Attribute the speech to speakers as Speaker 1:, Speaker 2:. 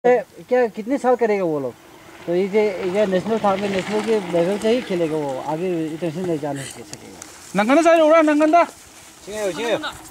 Speaker 1: क्या कितने साल करेगा वो लोग? तो ये नेशनल था में नेशनल के लेवल से ही खेलेगा वो, आगे इंटरनेशनल नहीं जाने सकेगा।
Speaker 2: नंगन साइड उड़ा नंगन दा।
Speaker 1: चिंगे चिंगे